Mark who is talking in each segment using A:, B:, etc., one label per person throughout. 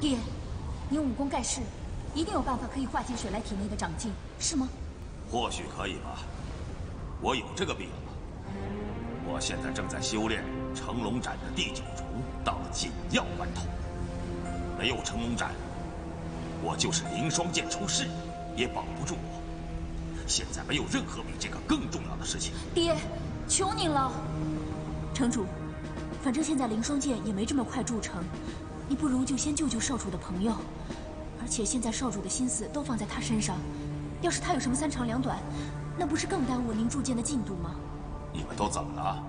A: 爹，您武功盖世，一定有办法可以化解水来体内的长劲，是吗？
B: 或许可以吧。我有这个病吗？我现在正在修炼成龙斩的第9重到紧要关头，没有成龙斩，我就是凌霜剑出世，也保不住我。现在没有任何比这个更重要的事情。
A: 爹，求您了。城主，反正现在凌霜剑也没这么快铸成，你不如就先救救少主的朋友。而且现在少主的心思都放在他身上，要是他有什么3长2短，那不是更耽误您铸剑的进度吗？
B: 你们都怎么了？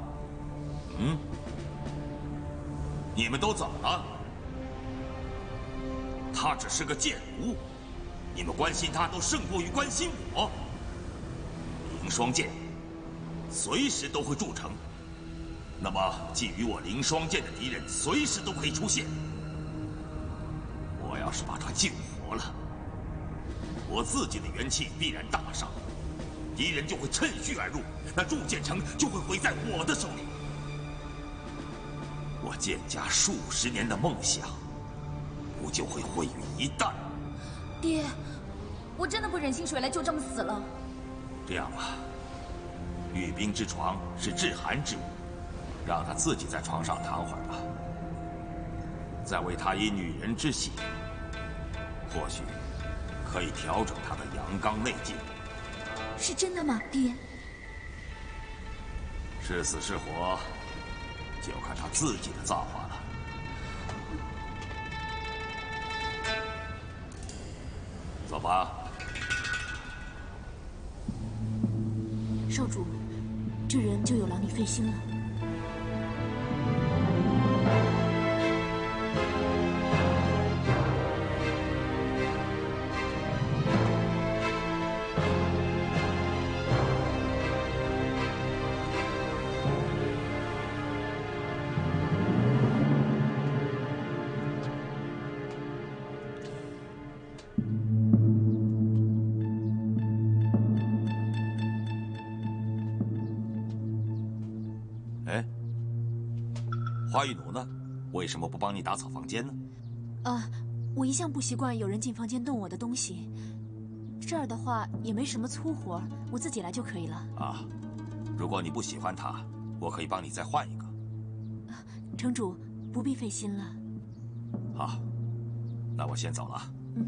B: 你们都怎么了？他只是个剑奴，你们关心他都胜过于关心我。凌霜剑随时都会铸成，那么觊觎我凌霜剑的敌人随时都可以出现。我要是把他救活了，我自己的元气必然大伤，敌人就会趁虚而入，那铸剑城就会毁在我的手里。我剑家数十年的梦想，不就会毁于一旦？
A: 爹，我真的不忍心水来就这么死了。
B: 这样吧，御冰之床是至寒之物，让他自己在床上躺会儿吧。再为他以女人之喜，或许可以调整他的阳刚内劲。
A: 是真的吗，爹？
B: 是死是活，就看他自己的造化了。走吧。
A: 少主，这人就有劳你费心了。
B: 哎，花玉奴呢？为什么不帮你打扫房间呢？
A: 我一向不习惯有人进房间动我的东西。这儿的话也没什么粗活，我自己来就可以了。
B: 啊，如果你不喜欢他，我可以帮你再换一个。
A: 城主不必费心了。
B: 好，那我先走了。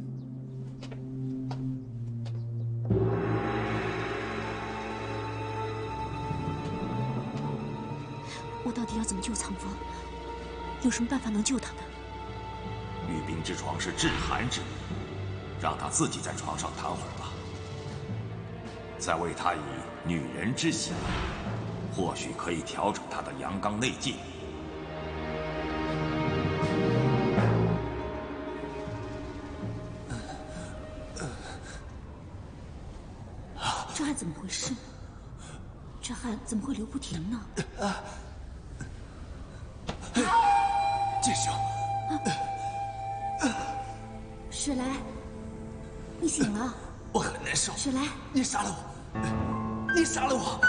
A: 我到底要怎么救苍风？有什么办法能救他呢？
B: 御冰之床是至寒之物，让他自己在床上躺会儿吧。再为他以女人之喜，或许可以调整他的阳刚内劲。
A: 这汗怎么回事？这汗怎么会流不停呢？
C: 剑兄，
A: 雪莱，你醒了。
C: 我很难受。
A: 雪莱，
C: 你杀了我！你杀了我！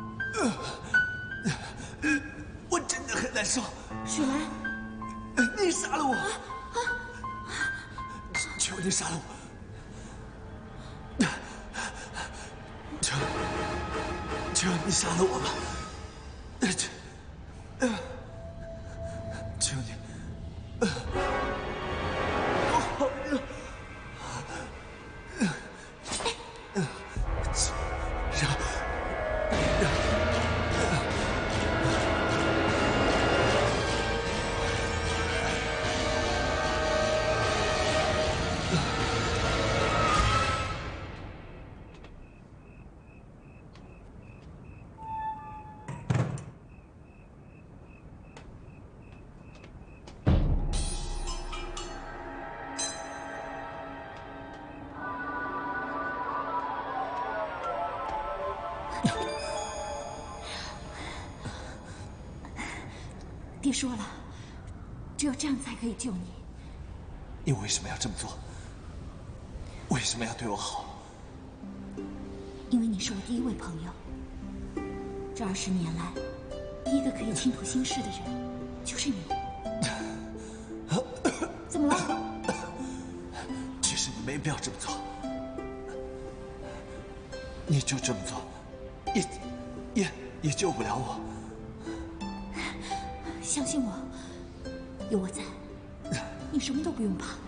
C: 我真的很难受。
A: 雪莱，
C: 你杀了我！求你杀了我！求你杀了我吧！求你！
A: 爹说了，只有这样才可以救你。
C: 你为什么要这么做？为什么要对我好？
A: 因为你是我第一位朋友。这20年来，第一个可以倾吐心事的人，就是你。怎么了？
C: 没必要这么做。你就这么做，也救不了我。
A: 相信我，有我在，你什么都不用怕。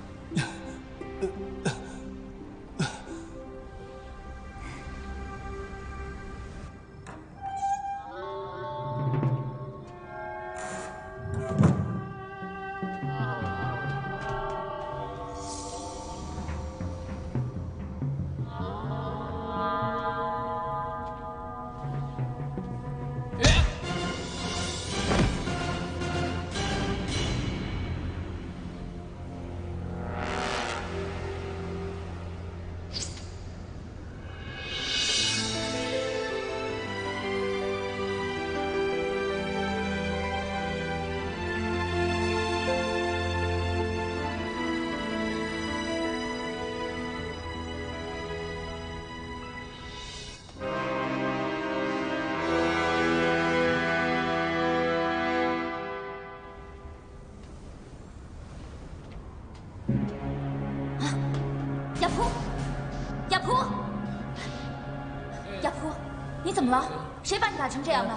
A: 你怎么了？谁把你打成这样的？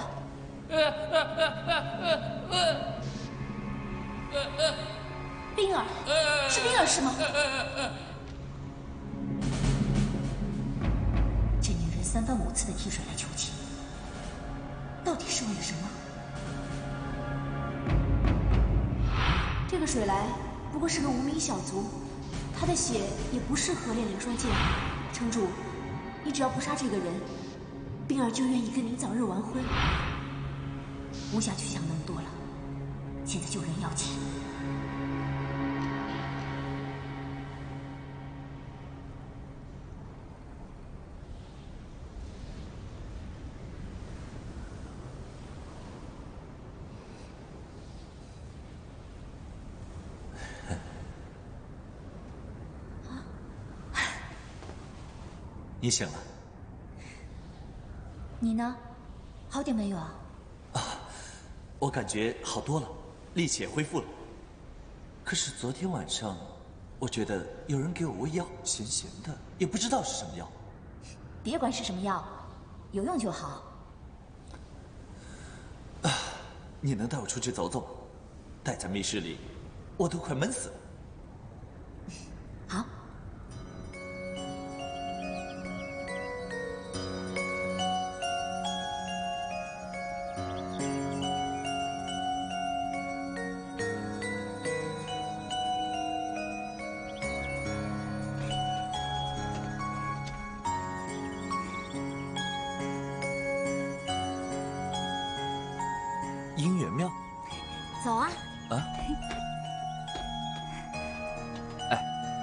A: 冰儿，是冰儿是吗？这女人3番5次的替水来求情，到底是为了什么？这个水来不过是个无名小卒，他的血也不适合练灵双剑。城主，你只要不杀这个人，冰儿就愿意跟您早日完婚。无暇去想那么多了，现在救人要紧。
C: 你醒了。
A: 你呢？好点没有啊？
C: 我感觉好多了，力气也恢复了。可是昨天晚上，我觉得有人给我喂药，咸咸的，也不知道是什么药。
A: 别管是什么药，有用就好。
C: 你能带我出去走走吗？待在密室里，我都快闷死了。
A: 好。
C: 姻缘庙，
A: 走啊！
C: 啊！哎，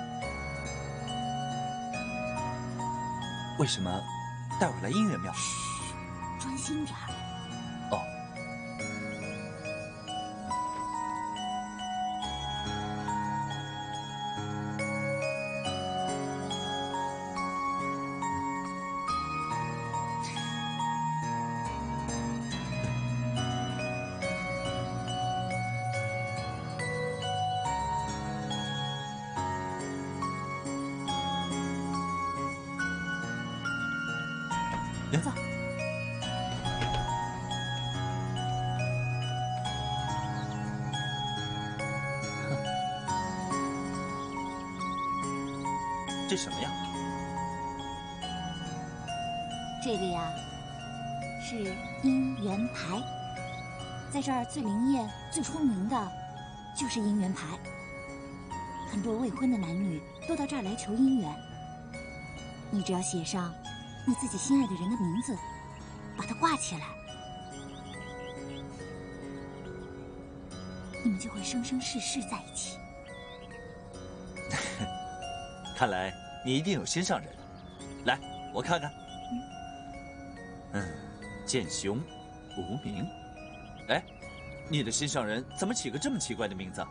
C: 为什么带我来姻缘庙？
A: 嘘，专心点儿。
C: 哦。
A: 走。
C: 这什么呀？
A: 这个呀，是姻缘牌，在这儿最灵验、最出名的，就是姻缘牌。很多未婚的男女都到这儿来求姻缘。你只要写上你自己心爱的人的名字，把它挂起来，你们就会生生世世在一起。
C: 看来你一定有心上人。来，我看看。剑雄，无名。哎，你的心上人怎么起个这么奇怪的名字？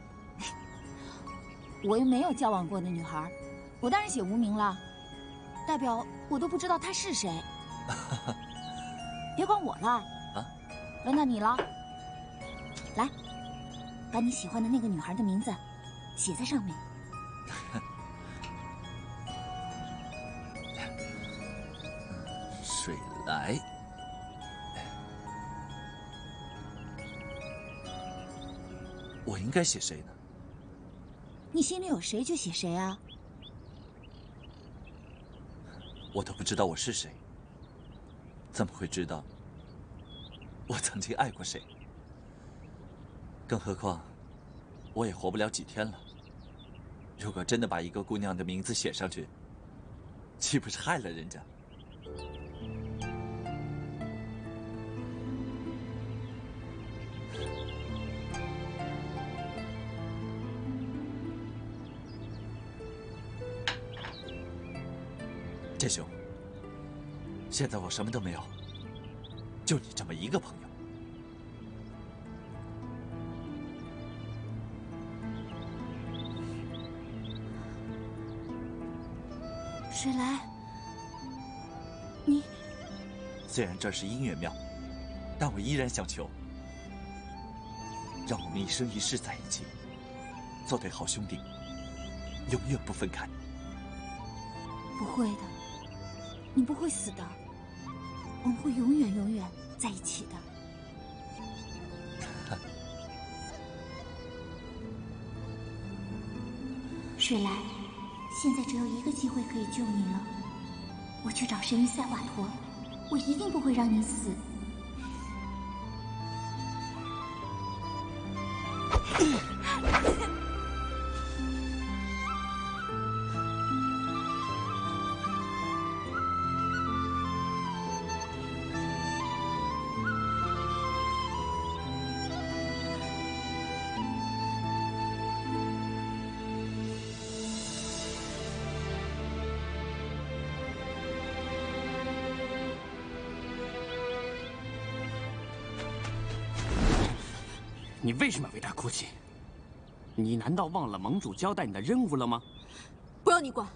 A: 我又没有交往过的女孩，我当然写无名了。代表我都不知道他是谁。别管我了啊！轮到你了，来，把你喜欢的那个女孩的名字写在上面。
C: 水来。我应该写谁呢？
D: 你心里有谁就写谁啊。
C: 我都不知道我是谁，怎么会知道我曾经爱过谁？更何况，我也活不了几天了。如果真的把一个姑娘的名字写上去，岂不是害了人家？剑兄，现在我什么都没有，就你这么一个朋友。
D: 水来，你
C: 虽然这是姻缘庙，但我依然想求，让我们一生一世在一起，做对好兄弟，永远不分开。
D: 不会的，你不会死的，我们会永远永远在一起的。水来，现在只有一个机会可以救你了，我去找神医塞瓦陀，我一定不会让你死。
E: 你为什么为他哭泣？你难道忘了盟主交代你的任务了吗？
A: 不要你管。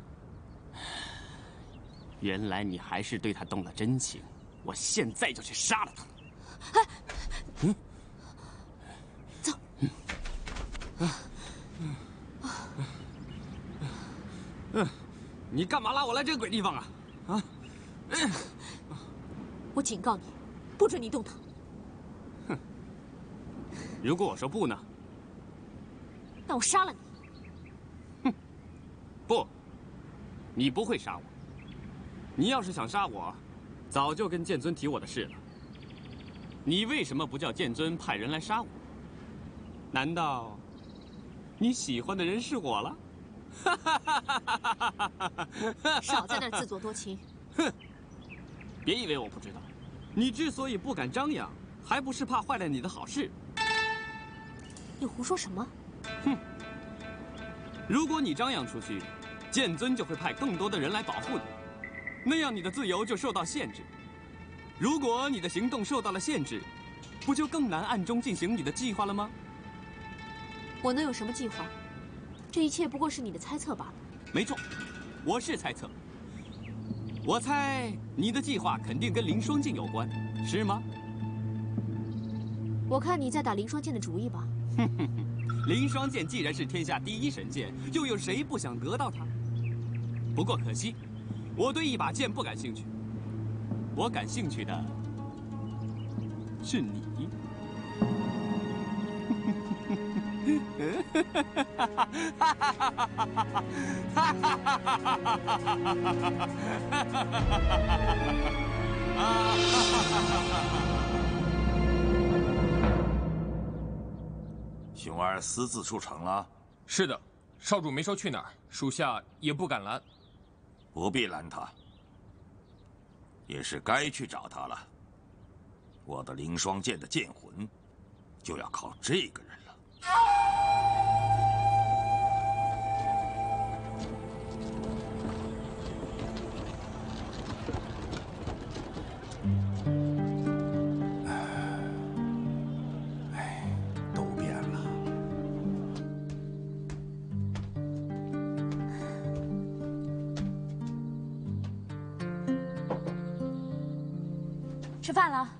E: 原来你还是对他动了真情，我现在就去杀了他。
A: 哎，走。
E: 你干嘛拉我来这个鬼地方啊？啊！
A: 我警告你，不准你动他。
E: 如果我说不呢？
A: 那我杀了你。
E: 哼，不，你不会杀我。你要是想杀我，早就跟剑尊提我的事了。你为什么不叫剑尊派人来杀我？难道你喜欢的人是我了？
A: 少在那儿自作多情。
E: 哼！别以为我不知道，你之所以不敢张扬，还不是怕坏了你的好事。
A: 你胡说什么？
E: 哼！如果你张扬出去，剑尊就会派更多的人来保护你，那样你的自由就受到限制。如果你的行动受到了限制，不就更难暗中进行你的计划了吗？
A: 我能有什么计划？这一切不过是你的猜测罢了。
E: 没错，我是猜测。我猜你的计划肯定跟凌霜剑有关，是吗？
A: 我看你在打凌霜剑的主意吧。
E: 哼哼哼，凌霜剑既然是天下第一神剑，又有谁不想得到它？不过可惜，我对一把剑不感兴趣。我感兴趣的是你。
B: 熊儿私自出城了？
F: 是的，少主没说去哪儿，属下也不敢拦。
B: 不必拦他，也是该去找他了。我的凌霜剑的剑魂，就要靠这个人了。
G: 都变了。
A: 吃饭了。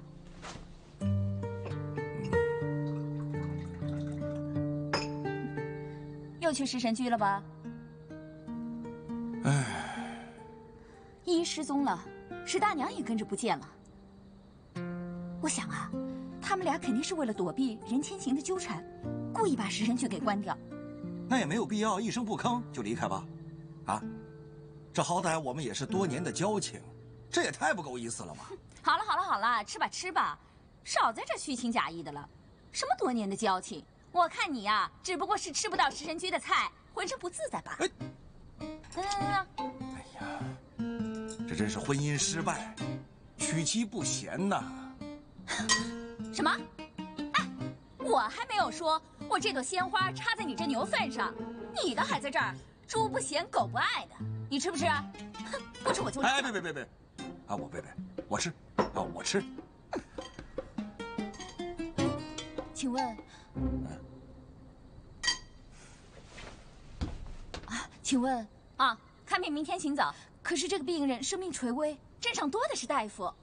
D: 又去食神居了吧？
G: 唉，
D: 依依失踪了，
A: 石大娘也跟着不见了。我想啊，他们俩肯定是为了躲避任千行的纠缠，故意把食人雀给关掉。
G: 那也没有必要一声不吭就离开吧？啊，这好歹我们也是多年的交情，这也太不够意思了吧？
A: 好了好了好了，吃吧吃吧，少在这虚情假意的了。什么多年的交情？我看你呀，只不过是吃不到食人居的菜，浑身不自在吧？
G: 哎呀，这真是婚姻失败，娶妻不贤呐！
A: 什么？哎，我还没有说，我这朵鲜花插在你这牛粪上，你的还在这儿，猪不嫌狗不爱的，你吃不吃？哼，不吃我就拉。
G: 哎，别，啊，我吃，啊，我吃。
A: 请问，请问啊，看病明天行走。可是这个病人生命垂危，镇上多的是大夫。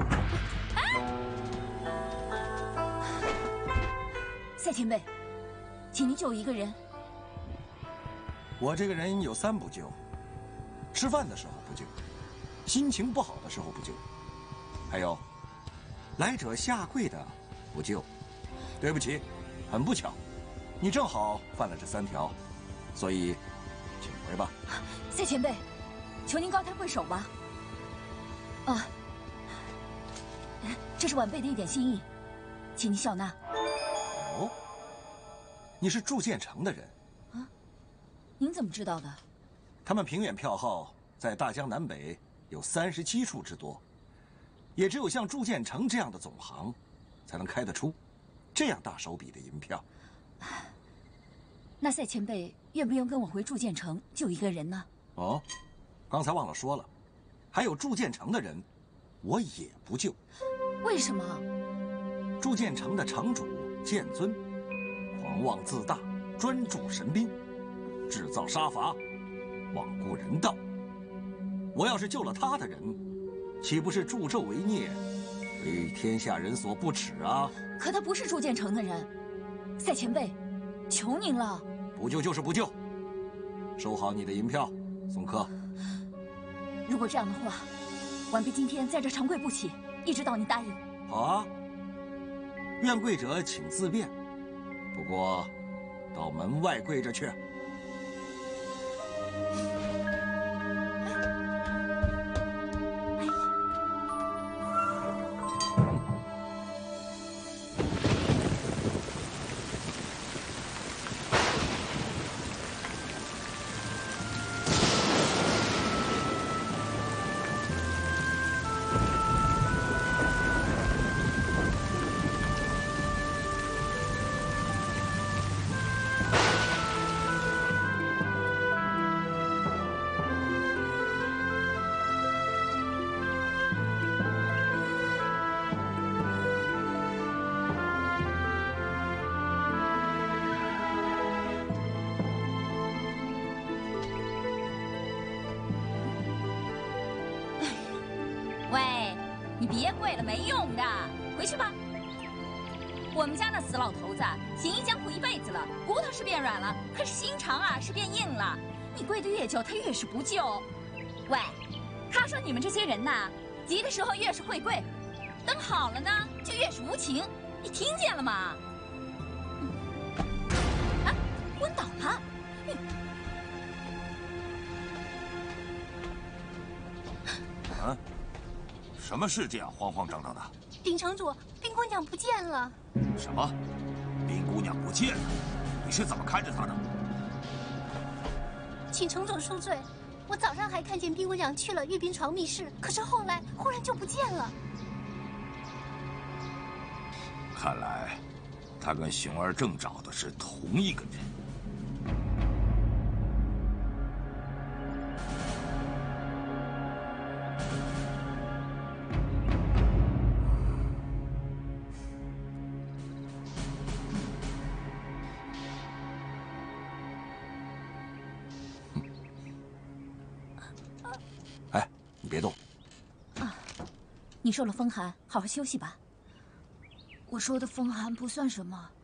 A: 赛前辈，请您救一个人。
G: 我这个人有3不救：吃饭的时候不救，心情不好的时候不救，还有来者下跪的不救。对不起，很不巧，你正好犯了这3条，所以请回吧。
A: 赛前辈，求您高抬贵手吧。啊，这是晚辈的一点心意，请您笑纳。
G: 哦，你是祝建成的人
A: 啊？您怎么知道的？
G: 他们平远票号在大江南北有37处之多，也只有像祝建成这样的总行，才能开得出这样大手笔的银票。
A: 那赛前辈愿不愿跟我回祝建成救一个人呢？
G: 哦，刚才忘了说了，还有祝建成的人，我也不救。
A: 为什么？
G: 祝建成的城主建尊，狂妄自大，专注神兵，制造杀伐，罔顾人道。我要是救了他的人，岂不是助纣为虐，为天下人所不齿啊？
A: 可他不是祝建成的人，赛前辈，求您了。
G: 不救就是不救，收好你的银票，送客。
A: 如果这样的话，晚辈今天在这长跪不起，一直到你答应。
G: 好啊，愿跪者请自便，不过到门外跪着去。
A: 你别跪了，没用的，回去吧。我们家那死老头子行医江湖一辈子了，骨头是变软了，可是心肠啊是变硬了。你跪得越久，他越是不救。喂，他说你们这些人呐，急的时候越是会跪，等好了呢就越是无情，你听见了吗？啊，昏倒了。
B: 啊？什么事这样慌慌张张的？
D: 禀城主，冰姑娘不见了。
B: 什么？冰姑娘不见了？你是怎么看着她的？
D: 请城主恕罪，我早上还看见冰姑娘去了御冰床密室，可是后来忽然就不见了。
B: 看来，她跟熊儿正找的是同一个人。
G: 哎，你别动。
A: 啊，你受了风寒，好好休息吧。我受的风寒不算什么，